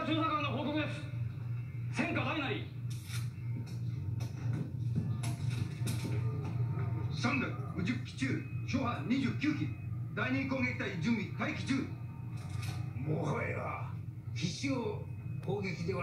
中佐からの報告です。戦火大なり。 3台50機中、初波29機、第2攻撃隊準備待機中。 もはや必勝攻撃では